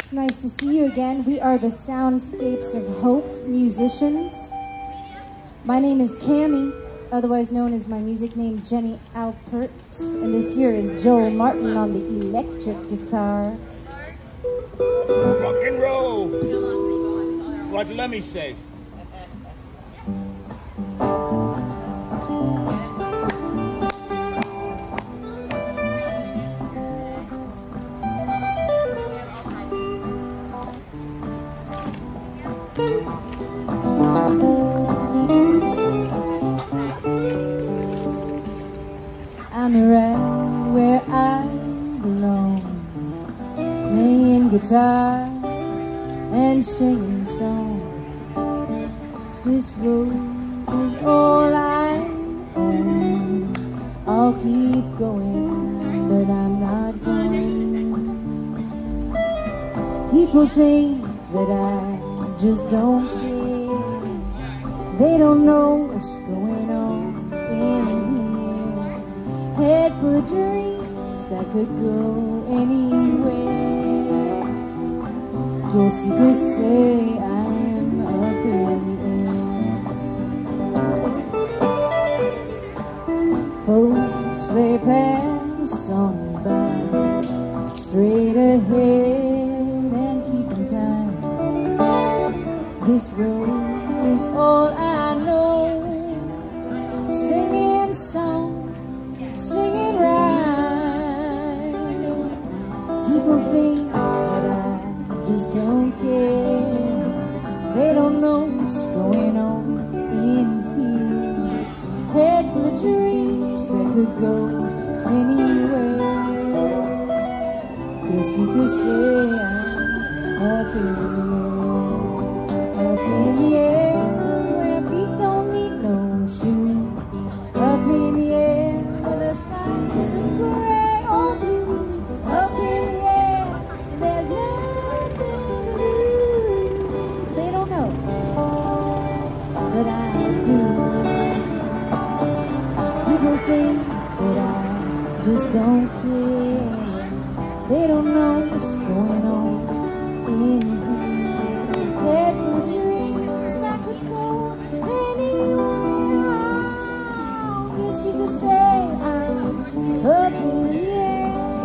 It's nice to see you again. We are the Soundscapes of Hope musicians. My name is Cammie, otherwise known as my music name Jenny Alpert, and this here is Joel Martin on the electric guitar. Rock and roll, like Lemmy says. I'm right where I belong, playing guitar and singing songs. This road is all I own. I'll keep going, but I'm not going. People think that I just don't care. They don't know what's going on in here. Head full of dreams that could go anywhere. Guess you could say I'm up in the air. Folks, they pass on by, straight ahead and keeping time. This road is all I know. Singing songs, singing rhyme. People think that I just don't care. They don't know what's going on in here. Head full of dreams that could go anywhere. Guess you could say I'm up in the air. Up in the air, where feet don't need no shoes. Up in the air, where the skies are gray or blue. Up in the air, there's nothing to lose. They don't know, but I do. People think that I just don't care. They don't know what's going on in here. Head full of dreams that could go anywhere. Guess you could say I'm up in the air.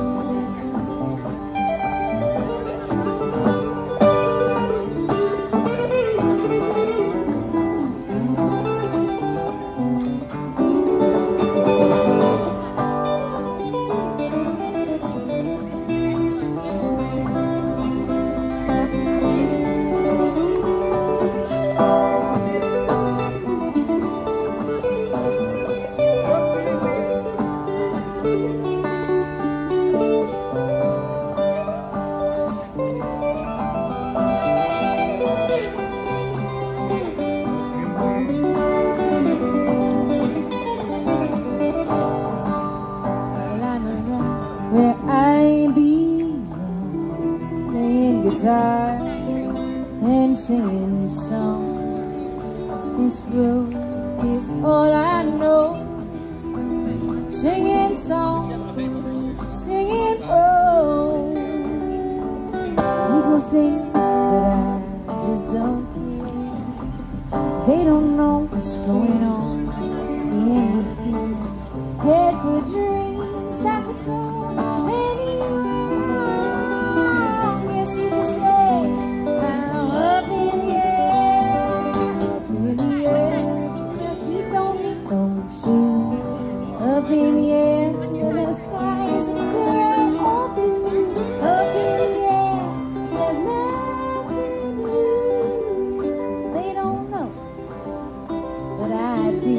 Where I belong, playing guitar and singing songs. This road is all I know. Singing songs, singing prose. People think that I just don't care. They don't know what's going on in here. Head full of dreams that could go anywhere. Yes, you could say I'm up in the air. Up in the air, my feet don't need no shoes. Up in the air, where the skies are gray or blue. Up in the air, there's nothing to lose. They don't know, but I do.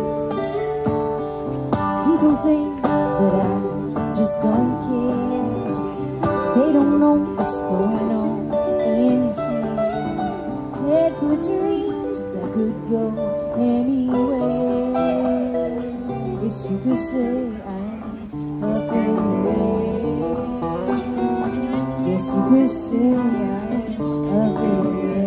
People think that I just don't care. They don't know what's going on in here. Head full of dreams that could go anywhere. Guess you could say I'm up in the air. Guess you could say I'm up in the air.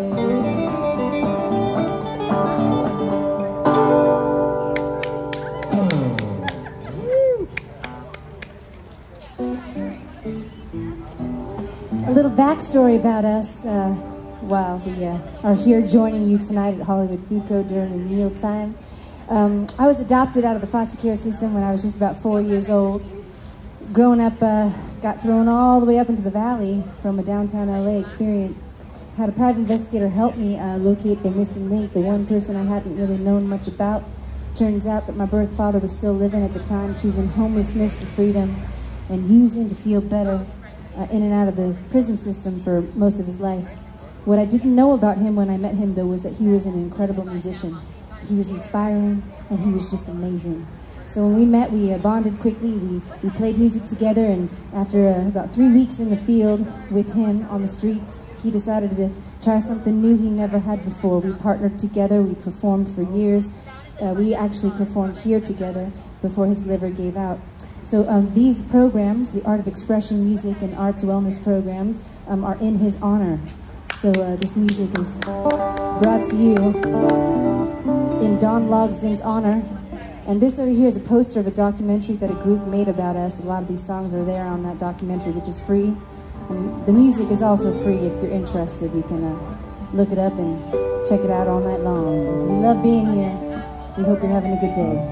A little backstory about us while we are here joining you tonight at Hollywood Food Co. during the meal time. I was adopted out of the foster care system when I was just about 4 years old. Growing up, got thrown all the way up into the valley from a downtown LA experience. Had a private investigator help me locate the missing link, the one person I hadn't really known much about. Turns out that my birth father was still living at the time, choosing homelessness for freedom and using to feel better in and out of the prison system for most of his life. What I didn't know about him when I met him, though, was that he was an incredible musician. He was inspiring, and he was just amazing. So when we met, we bonded quickly. We played music together, and after about 3 weeks in the field with him on the streets, he decided to try something new he never had before. We partnered together. We performed for years. We actually performed here together before his liver gave out. So these programs, the Art of Expression Music and Arts Wellness programs, are in his honor. So this music is brought to you in Don Logsden's honor. And this over here is a poster of a documentary that a group made about us. A lot of these songs are there on that documentary, which is free. And the music is also free if you're interested. You can look it up and check it out all night long. We love being here. We hope you're having a good day.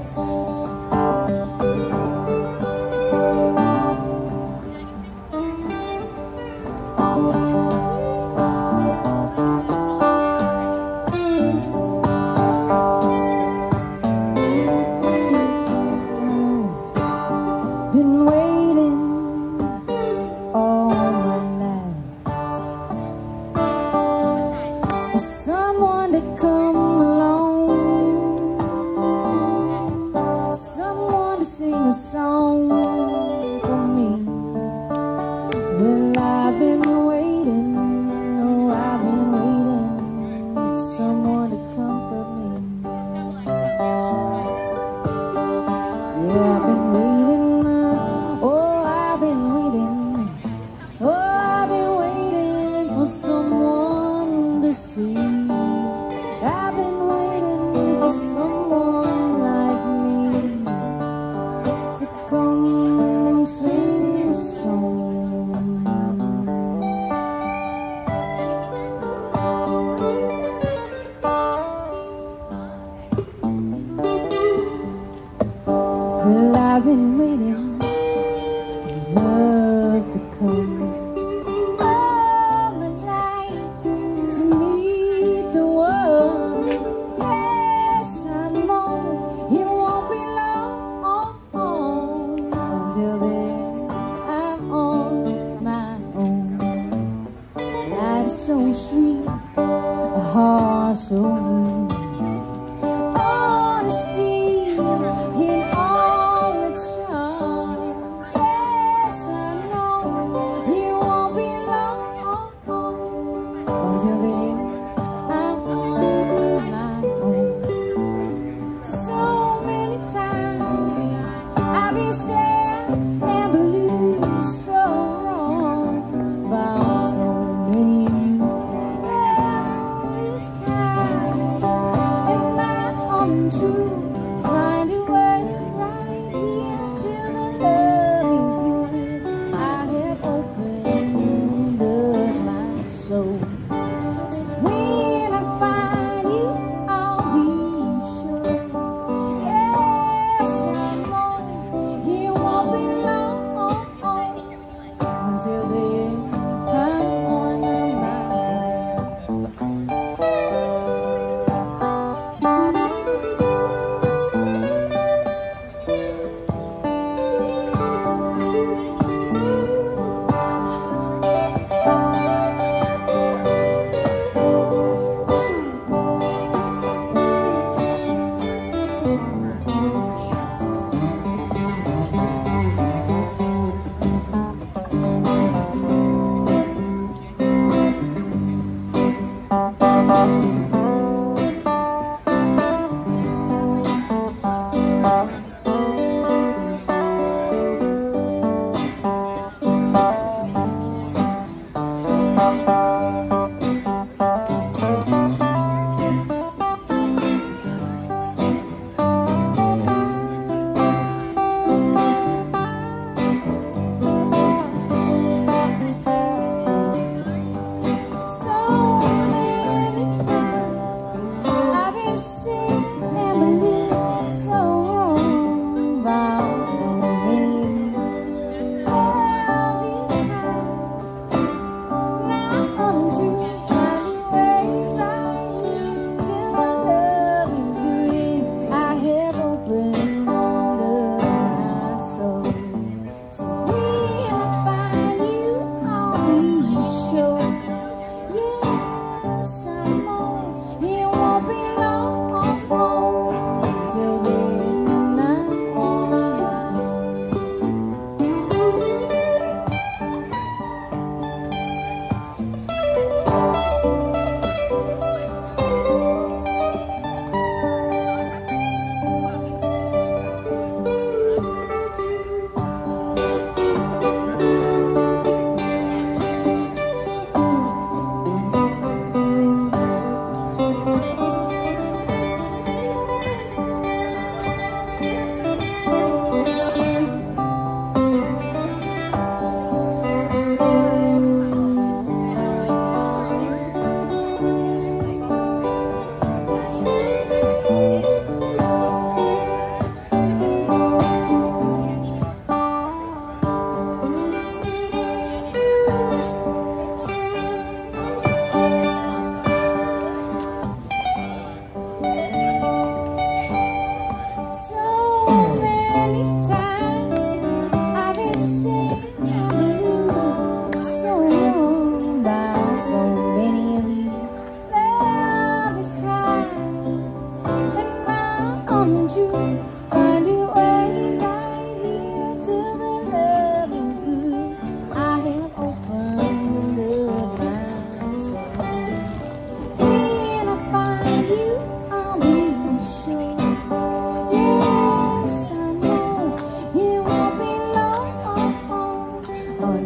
Been waiting all my life for someone to come along, someone to sing a song for me. Well, I've been waiting, oh, I've been waiting for someone to comfort me. Yeah, I've been waiting. Someone to see. I've been waiting for someone like me to come and sing a song. Well, I've been waiting for love to come. Until then, I'm on my own. Life is so sweet, a heart so rude. Honesty in all its charm. Yes, I know it won't be long. Until then, I'm on my own. So many times I've been sad and blue, so wrong about so many of you. Love is kind and not untrue. Find a way right here till the love is good. I have opened up my soul. So when I find you, I'll be sure. Yes, I know it won't be long. Until then, I'm on my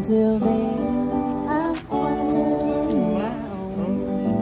Until then, I'm on my own.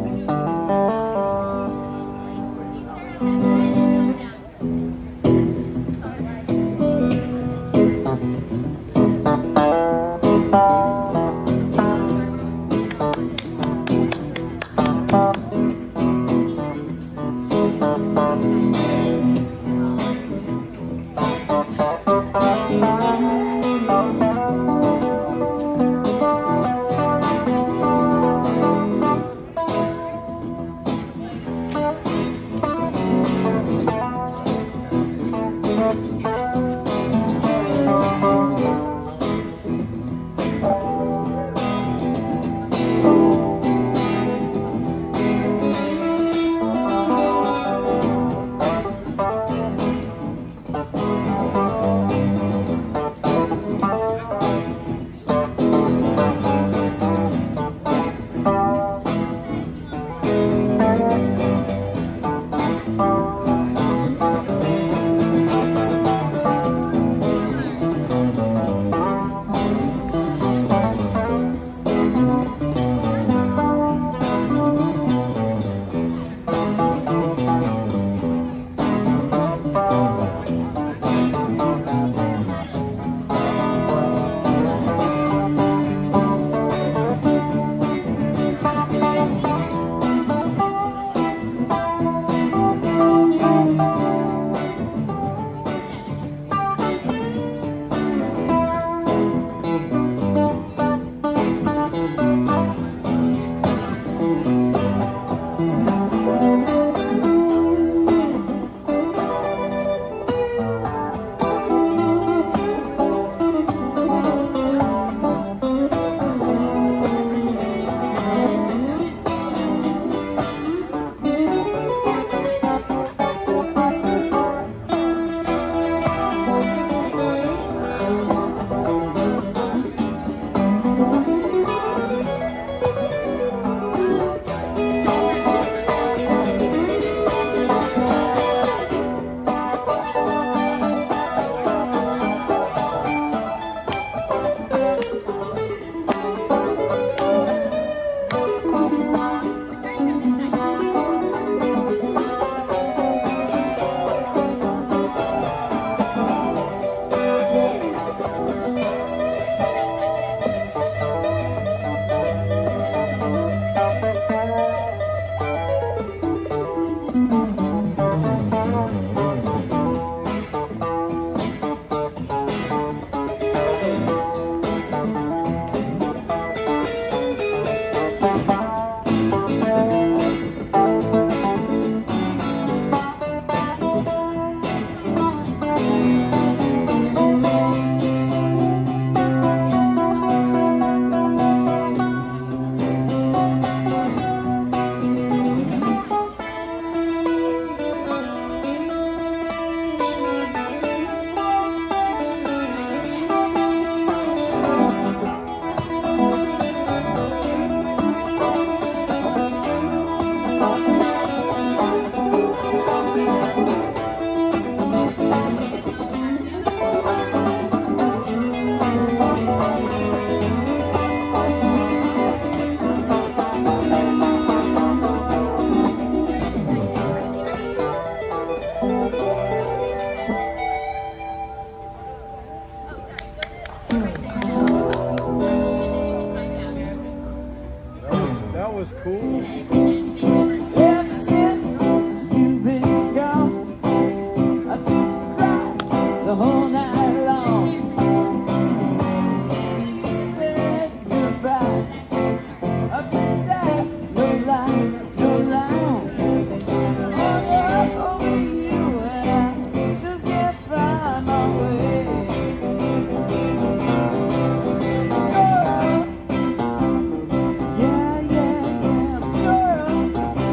That was cool. Ever since you've been gone, I just cried the whole night long. Since you said goodbye, I've been sad, no lie, no lie. Hung up over you and I just can't find my way. Tore up, yeah, yeah, yeah, I'm tore up.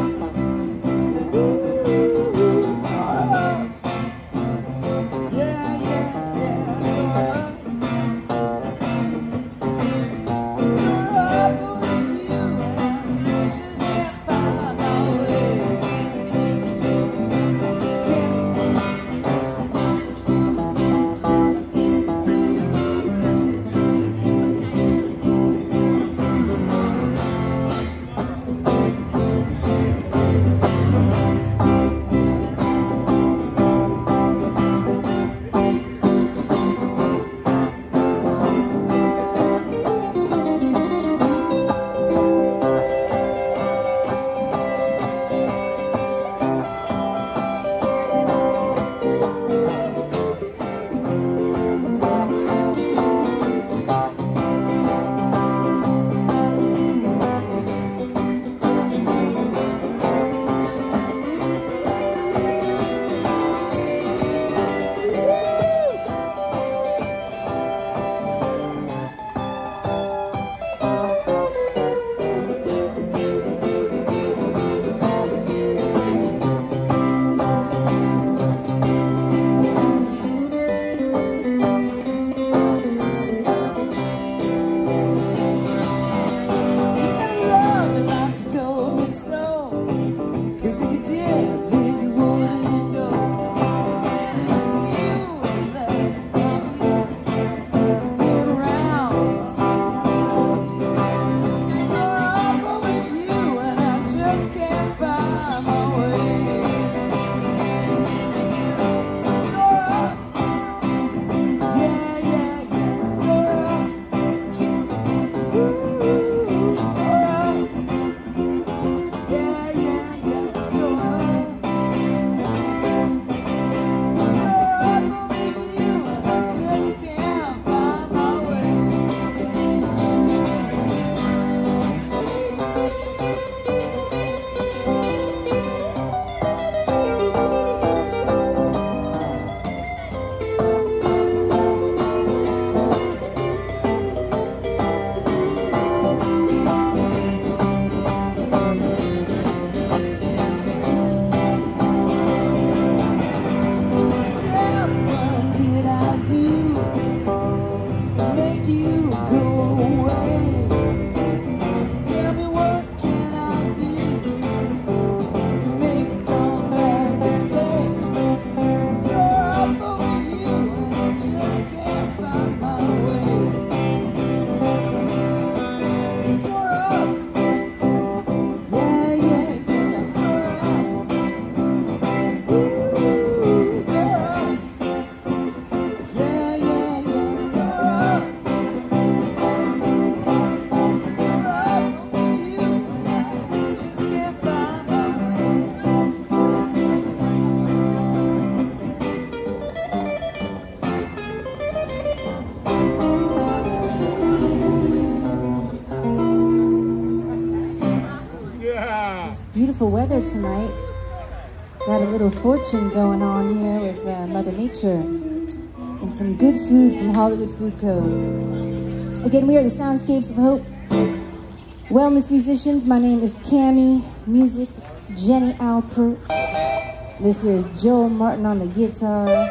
beautiful weather tonight. Got a little fortune going on here with Mother Nature. And some good food from Hollywood Food Co. Again, we are the Soundscapes of Hope. Wellness musicians, my name is Cammie. Music, Jenny Alpert. This here is Joel Martin on the guitar.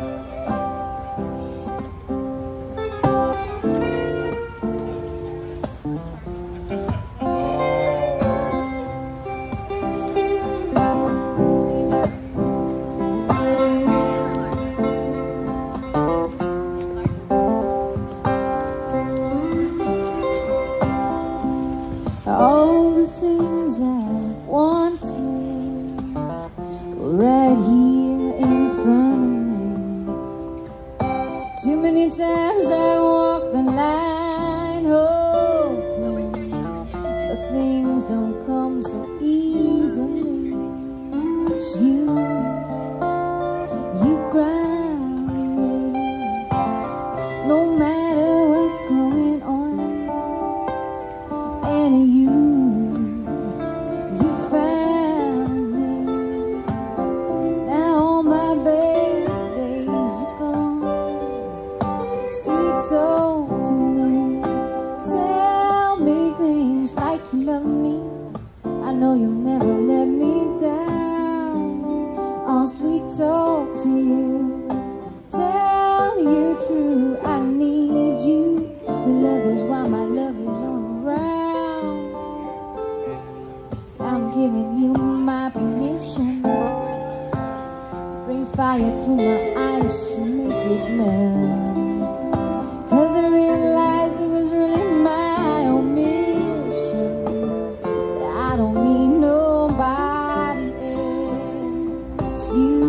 All the things I wanted were right here in front of me. Too many times I walked the line hoping, but things don't come so easily. But you grind me, no matter what's going on. And you found me. Now all my bad days are gone. Sweet soul to me, tell me things like you love me. I know you'll never let me down. I'll sweet talk to you, tell you true. I need you. Your love is why my love is on around. I'm giving you my permission to bring fire to my eyes and make it melt. 'Cause I realized it was really my own mission, that I don't need nobody else but you.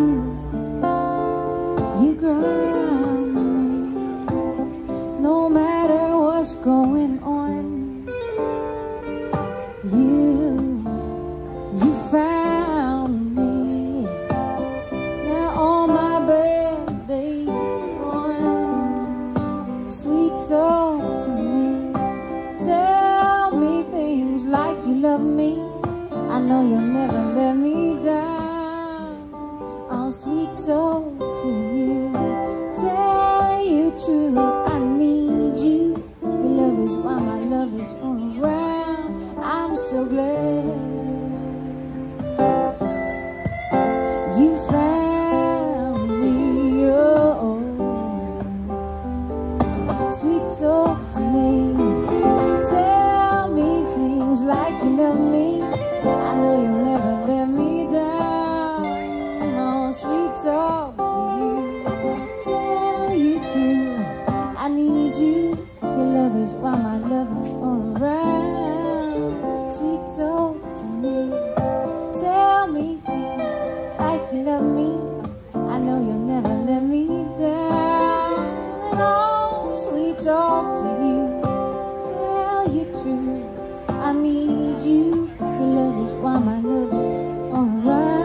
You grind me, no matter what's going on. You found me. Now all my bad days are gone. Sweet talk to me, tell me things like you love me. I know you'll never let me down. I'll sweet talk to you, tell you true. I need you. Your love is why my love is all around. I'm so glad you found me. Oh, sweet talk to me, tell me things like you love me. I know you'll never let me down. No, sweet talk to you, tell you true. I need you. Your love is why my love is all around. Sweet talk to me, tell me things like you love me. I know you'll never let me down. And all sweet talk to you, tell you true. I need you. Your love is why my love is all around.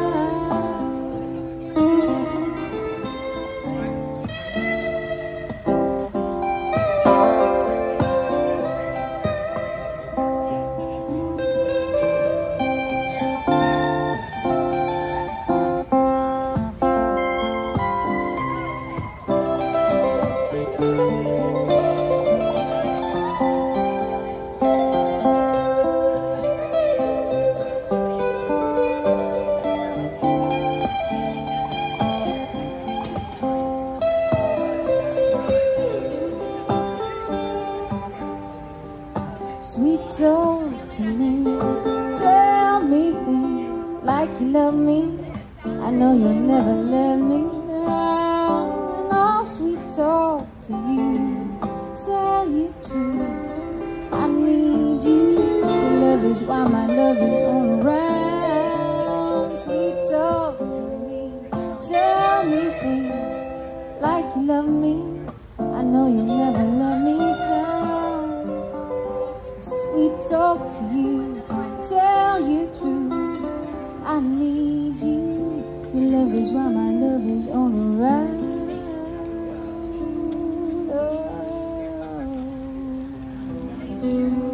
Sweet talk to me, tell me things like you love me. I know you'll never let me down. And all sweet talk to you, tell you true. I need you. Your love is why my love is all around. Sweet talk to me, tell me things like you love me. I know you'll never let me down. Sweet talk to you, tell you true. I need you. Your love is why my love is all around. Oh.